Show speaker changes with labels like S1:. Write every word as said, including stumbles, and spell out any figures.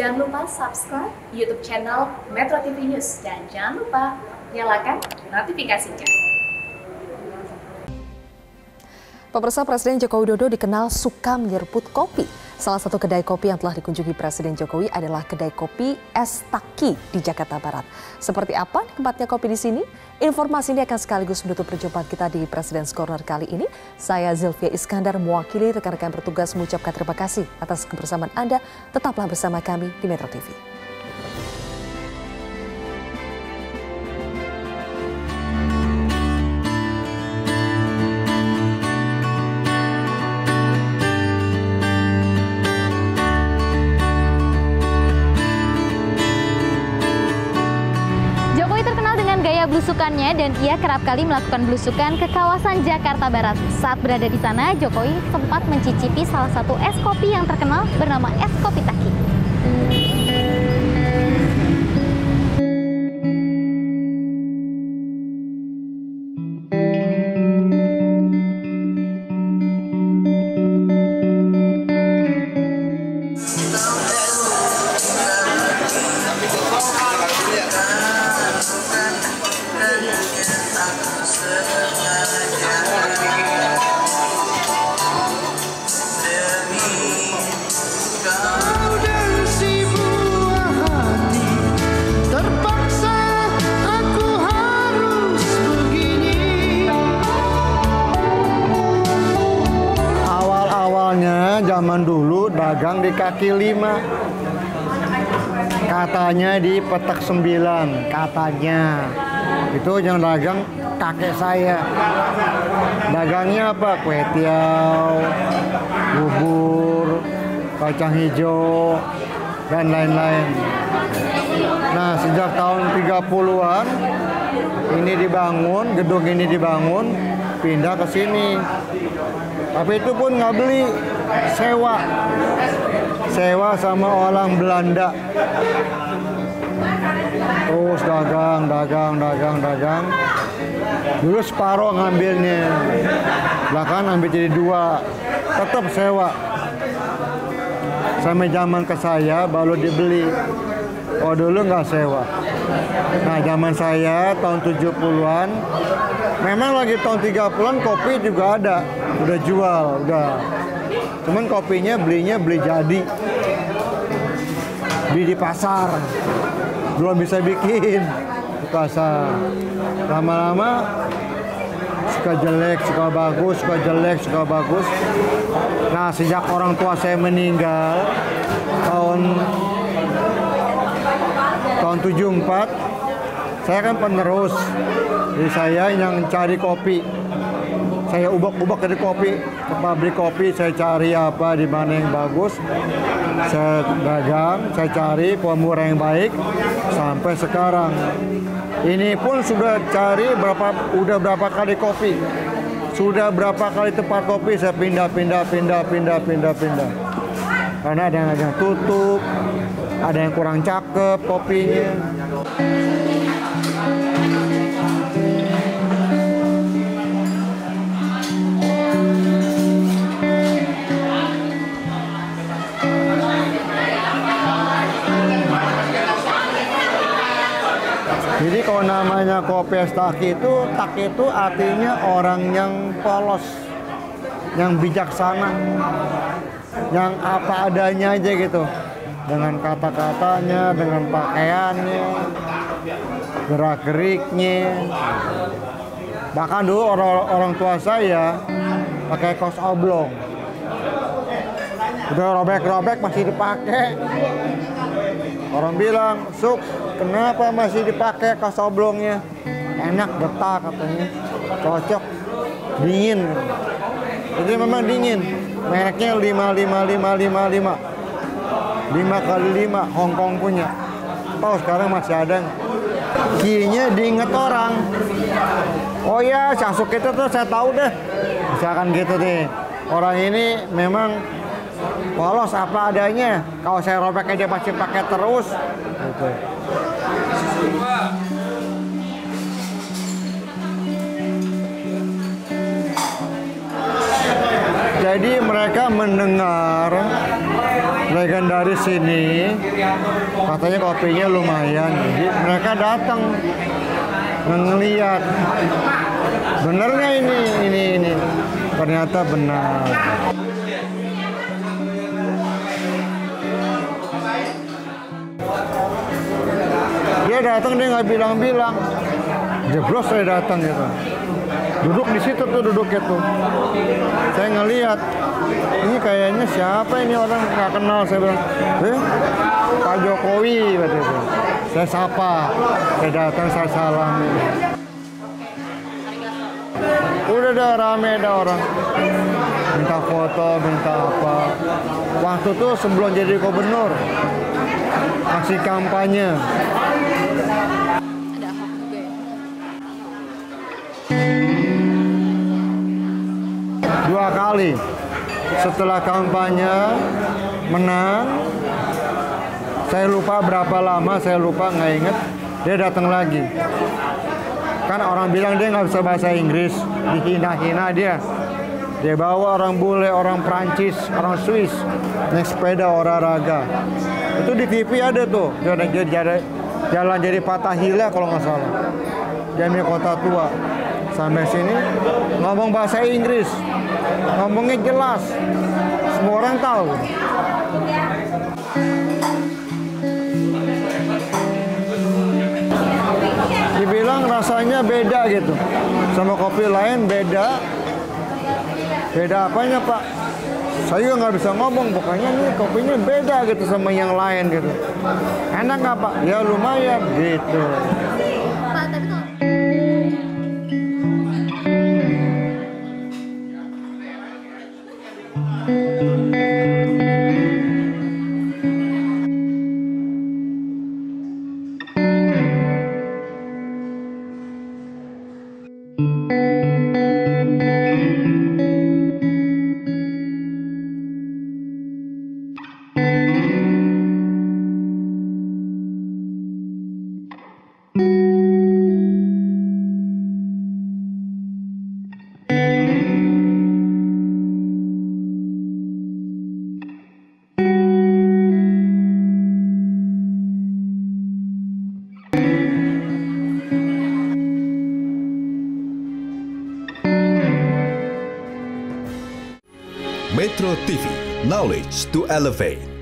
S1: Jangan lupa subscribe YouTube channel Metro T V News dan jangan lupa nyalakan notifikasinya.
S2: Pemirsa, Presiden Joko Widodo dikenal suka menyeruput kopi. Salah satu kedai kopi yang telah dikunjungi Presiden Jokowi adalah kedai kopi Es Taki di Jakarta Barat. Seperti apa nikmatnya kopi di sini? Informasi ini akan sekaligus menutup perjumpaan kita di President's Corner kali ini. Saya Zilvia Iskandar mewakili rekan-rekan bertugas mengucapkan terima kasih atas kebersamaan Anda. Tetaplah bersama kami di Metro T V.
S3: Gaya belusukannya dan ia kerap kali melakukan belusukan ke kawasan Jakarta Barat. Saat berada di sana, Jokowi sempat mencicipi salah satu es kopi yang terkenal bernama Es Kopi Taki.
S4: Zaman dulu dagang di kaki lima, katanya di petak sembilan, katanya itu yang dagang kakek saya. Dagangnya apa? Kue tiaw, bubur, kacang hijau, dan lain-lain. Nah, sejak tahun tiga puluhan ini dibangun, gedung ini dibangun, pindah ke sini. Tapi itu pun nggak beli, sewa. Sewa sama orang Belanda. Terus dagang, dagang, dagang, dagang. Dulu separuh ngambilnya. Belakangan ambil jadi dua. Tetap sewa. Sampai zaman ke saya baru dibeli. Oh, dulu nggak sewa. Nah, zaman saya tahun tujuh puluhan, memang lagi tahun tiga puluhan kopi juga ada. Udah jual, udah. Cuman kopinya belinya beli jadi. Beli di pasar. Belum bisa bikin di pasar. Lama-lama suka jelek, suka bagus, suka jelek, suka bagus. Nah, sejak orang tua saya meninggal tahun tahun tujuh puluh empat, saya kan penerus. Jadi saya yang cari kopi. Saya ubah-ubah dari kopi ke pabrik kopi, saya cari apa di mana yang bagus, saya dagang, saya cari pemurah yang baik sampai sekarang. Ini pun sudah cari berapa, udah berapa kali kopi, sudah berapa kali tempat kopi saya pindah, pindah, pindah, pindah, pindah, pindah. Karena ada yang, ada yang tutup, ada yang kurang cakep kopinya. Jadi kalau namanya kopi Es Taki itu, taki itu artinya orang yang polos, yang bijaksana, yang apa adanya aja gitu. Dengan kata-katanya, dengan pakaiannya, gerak-geriknya. Bahkan dulu orang, orang tua saya pakai kaos oblong. Udah robek-robek masih dipakai. Orang bilang, "Suk, kenapa masih dipakai kaos oblongnya? Enak, getah katanya, cocok, dingin." Jadi memang dingin. Mereknya lima lima lima lima lima. lima kali lima, Hongkong punya. Tahu sekarang masih ada. Kirinya diinget orang. Oh ya, Sasuk itu tuh saya tahu deh. Misalkan gitu deh. Orang ini memang polos apa adanya. Kalau saya robek aja pasti pakai terus. Gitu. Jadi mereka mendengar legendaris ini, katanya kopinya lumayan. Jadi mereka datang ngeliat, bener nggak ini, ini, ini. Ternyata benar. Dia datang, dia nggak bilang-bilang, jeblos saya datang gitu. Duduk di situ tuh, duduk itu. Saya ngeliat, ini kayaknya siapa ini orang nggak kenal. Saya bilang, eh, Pak Jokowi, gitu. Saya sapa, saya datang, saya salam. Udah ada rame, ada orang minta foto, minta apa. Waktu itu sebelum jadi gubernur, masih kampanye. Dua kali setelah kampanye menang, saya lupa berapa lama, saya lupa, nggak inget, dia datang lagi. Kan orang bilang dia nggak bisa bahasa Inggris, dihina-hina dia. Dia bawa orang bule, orang Prancis, orang Swiss, naik sepeda olahraga. Itu di T V ada tuh, jalan jadi, jalan jadi Fathahillah kalau nggak salah. Jami Kota Tua. Sampai sini ngomong bahasa Inggris, ngomongnya jelas, semua orang tahu. Dibilang rasanya beda gitu, sama kopi lain beda. Beda apanya Pak? Saya nggak bisa ngomong, pokoknya nih kopinya beda gitu sama yang lain gitu. Enak nggak Pak? Ya lumayan gitu.
S3: Pak, tapi kalau
S5: Metro T V, knowledge to elevate.